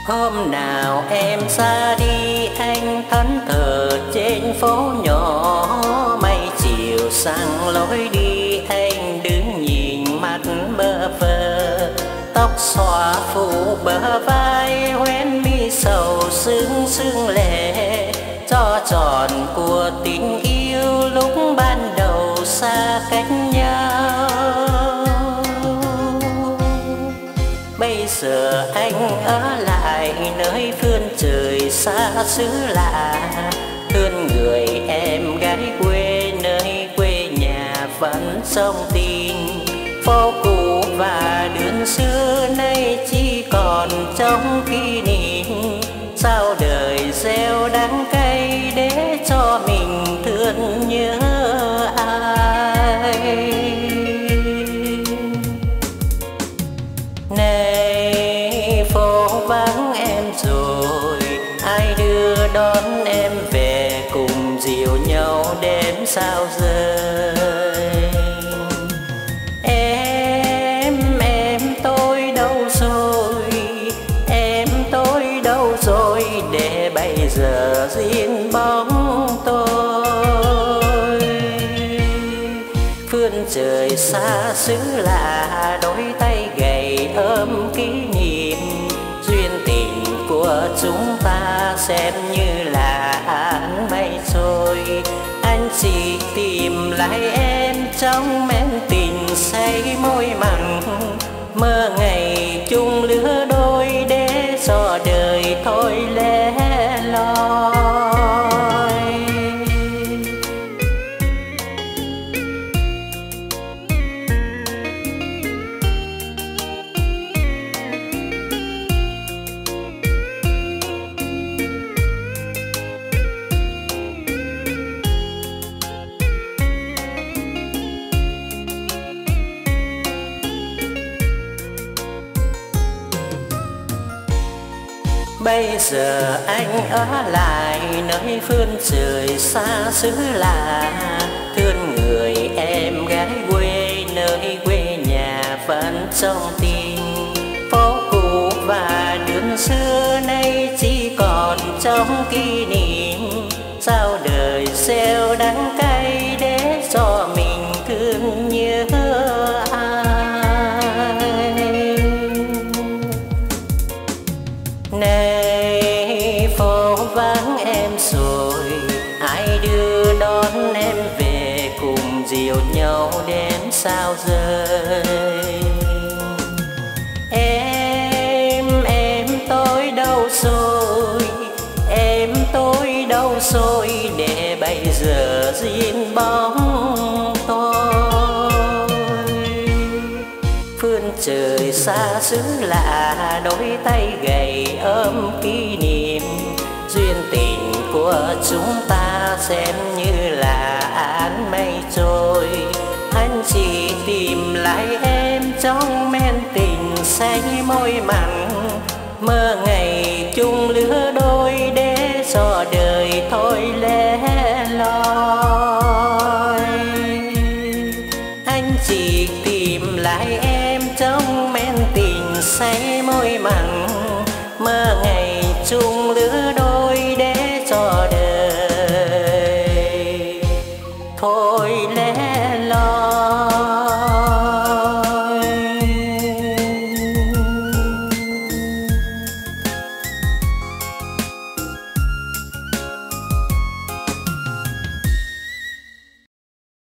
Hôm nào em ra đi anh thẫn thờ trên phố nhỏ, mây chiều sang lối đi anh đứng nhìn mắt bơ vơ. Tóc xõa phủ bờ vai hoen mi sầu sương sương lệ, cho tròn của tình yêu lúc ban đầu xa cách nhau. Bây giờ anh ở lại nơi phương trời xa xứ lạ, thương người em gái quê nơi quê nhà vẫn trong tin. Phố cũ và đường xưa nay chỉ còn trong kỷ niệm, sao đời gieo đắng cay để cho mình thương nhớ ai. Này phố vắng em rồi, ai đưa đón em về cùng dìu nhau đêm sao rơi. Em tôi đâu rồi, em tôi đâu rồi, để bây giờ riêng bóng tôi. Phương trời xa xứ lạ, đôi tay gầy ôm kỷ niệm, duyên tình của chúng ta xem như là áng mây trôi. Anh chỉ tìm lại em trong men tình say môi mặn, mơ ngày chung lứa đôi để cho đời thôi lẻ loi. Bây giờ anh ở lại nơi phương trời xa xứ lạ, thương người em gái quê nơi quê nhà vẫn trong tim. Phố cũ và đường xưa nay chỉ còn trong kỷ niệm, sao đời gieo đắng cay để cho mình thương nhớ ai. Này phố vắng em rồi, ai đưa đón em về cùng dìu nhau đến sao rơi. Em tôi đâu rồi, em tôi đâu rồi, để bây giờ riêng bóng tôi. Phương trời xa xứ lạ, đôi tay gầy ôm kỷ niệm, duyên tình của chúng ta xem như là áng mây trôi. Anh chỉ tìm lại em trong men tình say môi mặn, mơ ngày chung lứa đôi để cho đời thôi lẻ loi. Anh chỉ tìm lại em trong men tình say môi mặn,